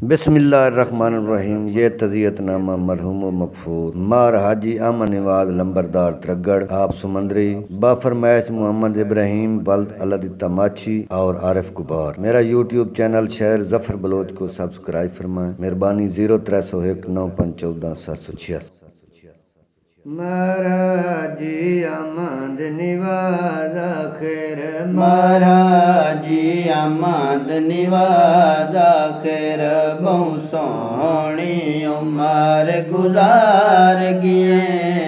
बिस्मिल्लाहिर्रहमानिर्रहीम। ये तज़ियतनामा मरहूम व मग़फ़ूर मार हाजी अमन नवाज लंबरदार त्रगड़ आप सुमंदरी बाफरमैश मोहम्मद इब्राहिम बल्द अलद तमाची और आरिफ कुबार। मेरा यूट्यूब चैनल शेर जफ़र बलोच को सब्सक्राइब फरमाएँ। मेहरबानी 0301 9514 786। महाराजी अहमद निवाज आखिर महाराजी अहमद निवाज आखिर बहु सोहनी उमर गुजार गिए।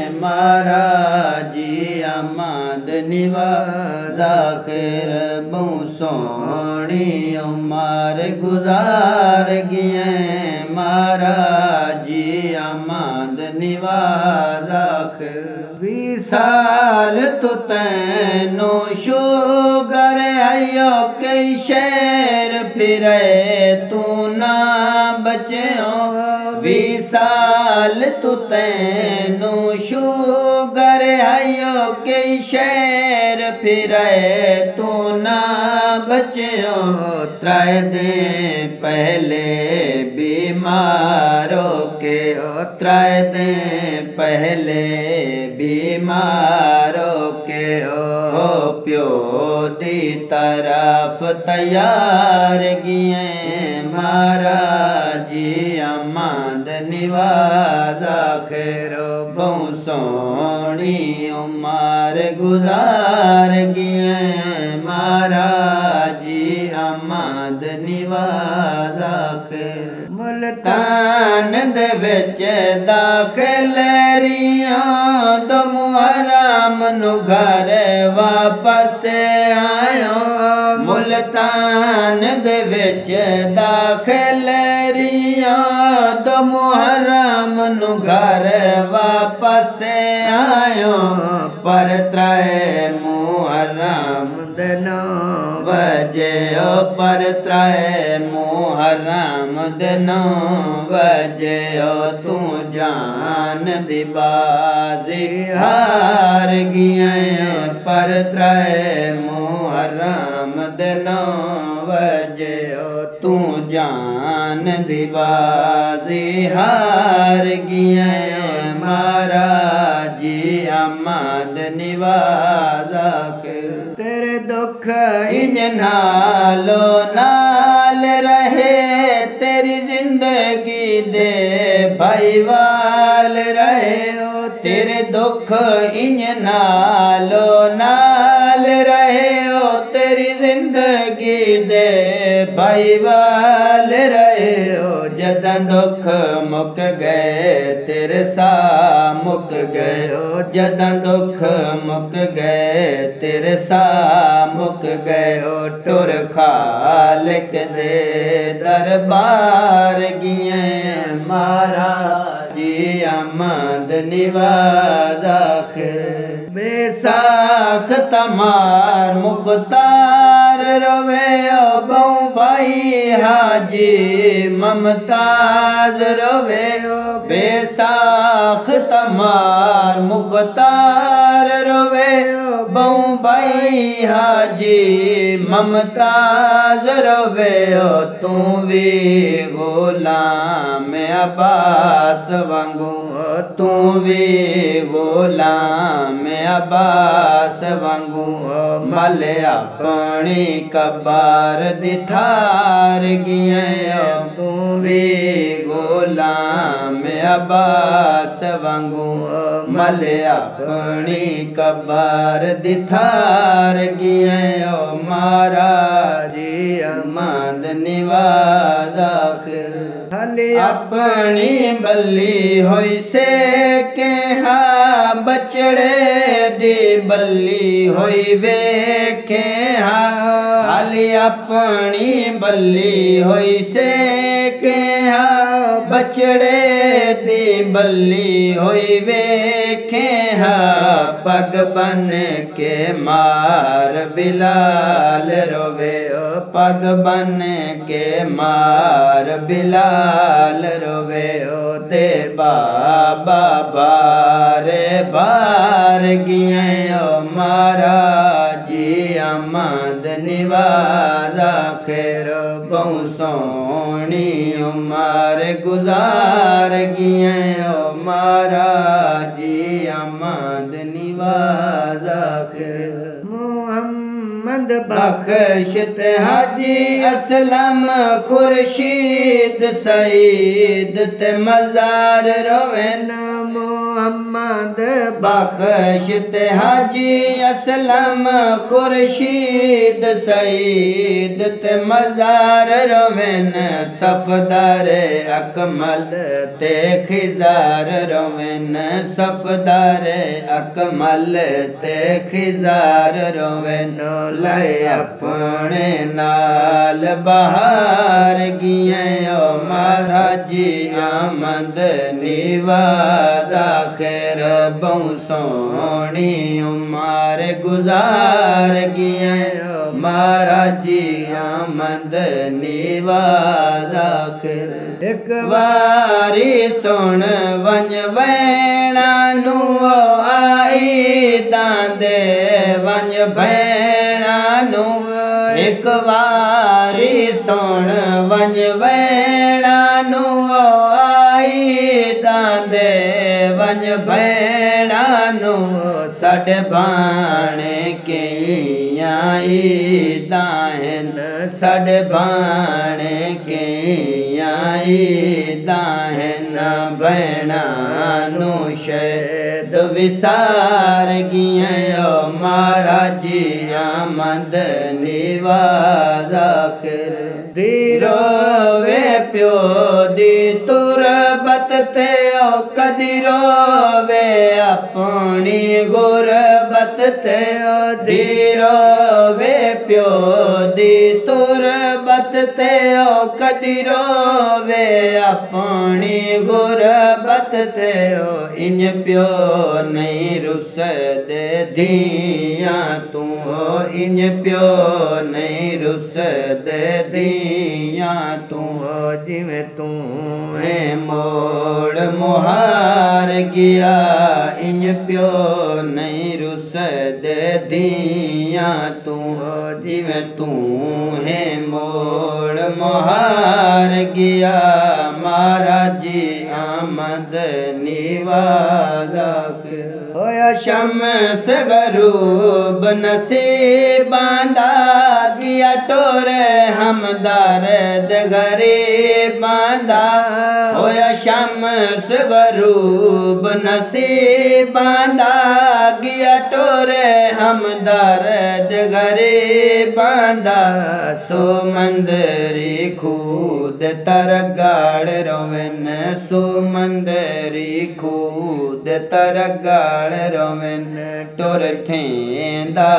महाराजी अहमद निवाज आखिर बहु सोहनी उमर गुजार गिए। महाराजी अहमद निवाज विसाल तो तैनो शुगर आयो कई शेर फिरे तू ना बचे हो। विसाल तो तैनो शुगर आयो कई शेर फिरे तू ना बचे हो। त्राय दे पहले बीमारों के त्राय दे पहले बीमारों के हो प्यो दी तरफ तैयार गिए। महाराजी अहमद निवाज आखिर बहु सोहनी उमर गुजार गिए। महाराजी अहमद निवाज आखिर मुल्तान दे विच दाखिल रियां दो मुहर्रम नु घर वापस आयो। मुल्तान दे विच दाखिल रियां दो मुहर्रम नु घर वापस आयो। पर त्राय मुहर्रम दे 9 बजे पर त्राय मुहर्रम दे 9 बजे तू जान दी बाजी हार गिए। पर त्राय मुहर्रम दे 9 बजे तू जान दी बाजी हार गिए। महाराजी अहमद निवाज आखिर तेरे दुख इंज नालो नाल रहे। तेरी जिंदगी दे भाईवाल रहे। तेरे दुख इंज नालो नाल रहे। तेरी जिंदगी दे भाईवाल रहे। जदं दुख मुक गए तेरे सा मुक गए। जदं दुख मुक गए तेरे सा मुक गए। टुर खालिक दे दरबार गिए। महाराजी अहमद निवाज आखिर बेसाख तमार मुख्तार रोवे। बहु भाई हाजी ममताज रोवे। बेसाख तमार मुख्तार रोवे। बहु भाई हाजी ममताज रोवे। तू भी गुलाम अब्बास वांगू तू भी गुलाम अब्बास वांगू मल अपनी कबार दिथार गिए। तू भी गुलाम अब्बास वांगू मल अपनी कबार दिथार गिए। महाराजी अहमद निवाज आखिर हली अपनी बल्ली होई से के हा बचड़े दी बल्ली होई वेखे हा। हली अपनी बल्ली होई से के हा बचड़े दी बल्ली होई वेखे हा। पग बन के मार बिलाल रोवे। पग बन के मार बिलाल रोवे। दे बाबा बारे बार गिए। महाराजी अहमद निवाज आखिर बहु सोहनी सोनी उमर गुजार गिए ओ महाराज जी आमद निवाज आखिर मोहम्मद बख्शत हाजी असलम खुर्शीद सईद ते मजार रोवेन मोहम्मद बख्शत हाजी असलम खुर्शीद सईद ते मजार रोवेन सफदार अकमल ते खिजार रोवेन सफदार अकमल ते खिजार रोवेन लय अपने नाल बहार गिए ओ महाराज जी आमद निवाज आखिर बहु सोनी उमर गुजार गिए ओ महाराज जी आमद निवाज आखिर एक बारी सुन वंज वैणा नू आई दांदे वंज भैणा नू एक बारी सुन वंज वैणा नू आई दांदे वंज भैणा नू साडे बाणे कई आई दाहन साडे बाणे कई आई दाहन भैणा नू शैद विसार गिए ओ महाराज जी आमद निवाज आखिर धीरो वे प्यो दी तुरबत ते ओ कदिरो वे अपनी गुरबत ते ओ धीरो वे प्यो दी तुरबत ते ओ कदिरो वे अपनी गुरबत ते ओ इन प्यो नहीं रुस दे दिया तू इन प्यो नहीं रुस दे दिया तू जिमें तू है मोड़ मुहार गया इन प्यो नहीं रुस दे दिया तू जिमें तू है मोड़ मुहार गया महाराज जी आमद निवाज आखिर होया शम्स गरूब नसीबांदा दिया टोरे हमदार गरीबांदा होया शम्स गरूब नसीबांदा गिया टोरे हमदार गरीबांदा सो मंदरी खूद तरगाड़ रोवेन सो मंदरी खूद तरगाड़ रोवेन टोर थेंदा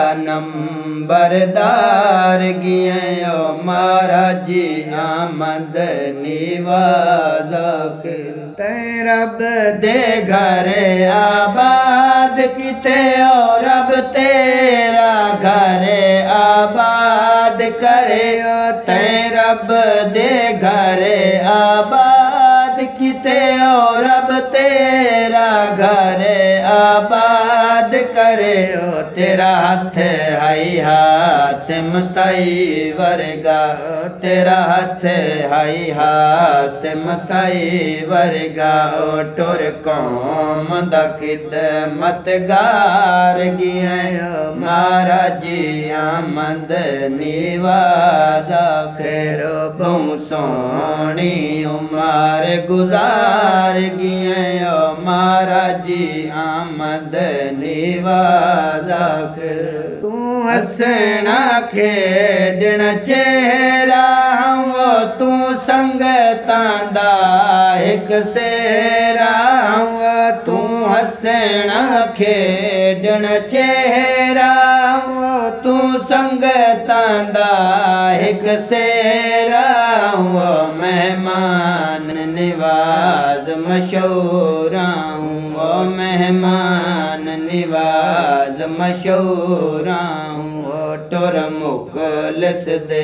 नंबरदार गिए ओ महाराज जी आमद निवाज आखिर ते रब दे घर आबाद किते ओ रब तेरा घर आबाद करे ओ ते रब दे घर आबाद किते ओ रब तेरा घर आबाद करे ओ तेरा हाथ हाई हातिम ताई वर्गा तेरा हाथ हाई हातिम ताई वर्गा ओ टुर कौम दा खिदमतगार गिए महाराज जी आमद निवाज आखिर बहु सोनी उमर गुजार गिए महाराज जी आमद निवाज आखिर तू हसना खेडण चेहरा वो तू संगतां दा एक सेरा तू हसना खेडण चेहरा वो तू संगतां दा एक सेरा वो मेहमान निवाज मशहूरा वो मेहमान निवाज मशहूरा वो टुर मुखलिस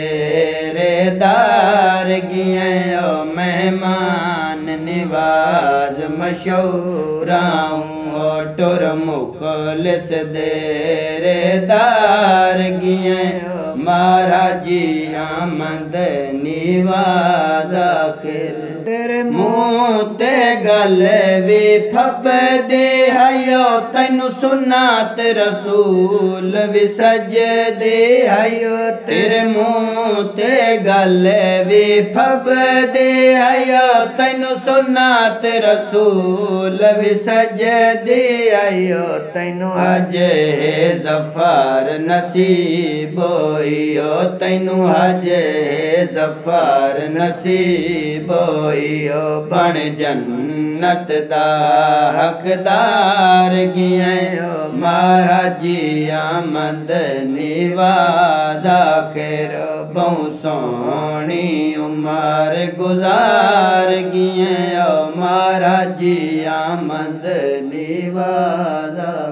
देरेदार गिए ओ मेहमान निवाज मशहूरा वो टुर मुखलिस देरेदार गिए महाराज जी आमद निवाज आखिर तेरे मुँह ते गल भी फबदे हयो तैनू सुन्नत रसूल भी सजदे हयो तेरे मुँह ते गल भी फबदे हयो तैनू सुन्नत रसूल भी सजदे हयो तैनू अज ज़फ़र नसीब होइयो तैनू अज ज़फ़र नसीब होइयो बण जन्नत दा हकदार गियो महाराज जी आमद निवाज आखिर बहु सोहनी उमर गुजार गियो महाराज जी आमद निवाज।